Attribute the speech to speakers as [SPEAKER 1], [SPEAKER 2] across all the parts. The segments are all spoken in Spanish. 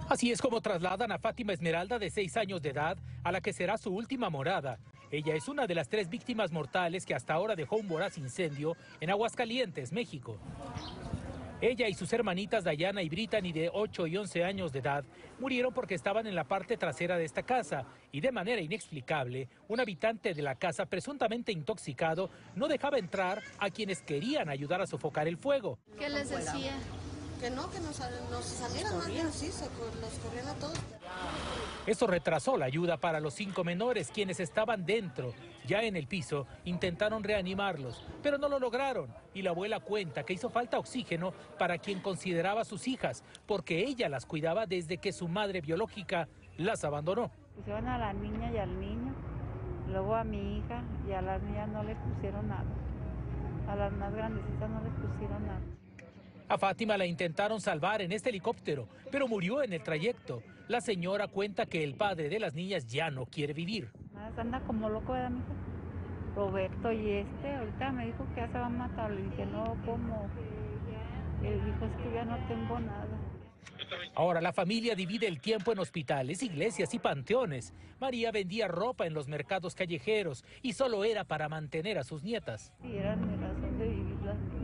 [SPEAKER 1] Así es como trasladan a Fátima Esmeralda, de 6 años de edad, a la que será su última morada. Ella es una de las 3 víctimas mortales que hasta ahora dejó un voraz incendio en Aguascalientes, México. Ella y sus hermanitas Dayana y Brittany, de 8 y 11 años de edad, murieron porque estaban en la parte trasera de esta casa y de manera inexplicable, un habitante de la casa presuntamente intoxicado no dejaba entrar a quienes querían ayudar a sofocar el fuego.
[SPEAKER 2] ¿Qué les decía?
[SPEAKER 3] Que no, que nos salieran más bien, sí, los corrían a todos.
[SPEAKER 1] Eso retrasó la ayuda para los 5 menores, quienes estaban dentro. Ya en el piso, intentaron reanimarlos, pero no lo lograron. Y la abuela cuenta que hizo falta oxígeno para quien consideraba sus hijas, porque ella las cuidaba desde que su madre biológica las abandonó.
[SPEAKER 4] Pusieron a la niña y al niño, luego a mi hija, y a las niñas no les pusieron nada. A las más grandecitas no les pusieron nada.
[SPEAKER 1] A Fátima la intentaron salvar en este helicóptero, pero murió en el trayecto. La señora cuenta que el padre de las niñas ya no quiere vivir.
[SPEAKER 4] Anda como loco, ¿verdad, mija? Roberto, y ahorita me dijo que ya se va a matar. Le dije, no, ¿cómo? Él dijo, es que ya no tengo nada.
[SPEAKER 1] Ahora la familia divide el tiempo en hospitales, iglesias y panteones. María vendía ropa en los mercados callejeros y solo era para mantener a sus nietas.
[SPEAKER 4] Sí, era mi razón de vivir las mías.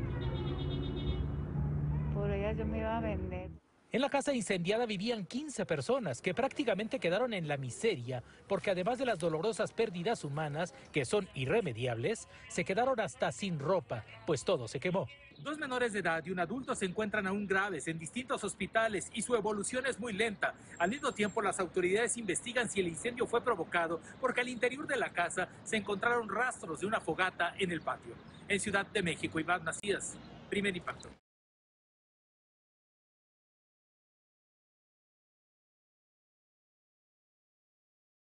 [SPEAKER 4] Por ellas yo me iba a vender.
[SPEAKER 1] En la casa incendiada vivían 15 personas que prácticamente quedaron en la miseria porque además de las dolorosas pérdidas humanas, que son irremediables, se quedaron hasta sin ropa, pues todo se quemó. 2 menores de edad y un adulto se encuentran aún graves en distintos hospitales y su evolución es muy lenta. Al mismo tiempo, las autoridades investigan si el incendio fue provocado porque al interior de la casa se encontraron rastros de una fogata en el patio. En Ciudad de México, Iván Macías, Primer Impacto.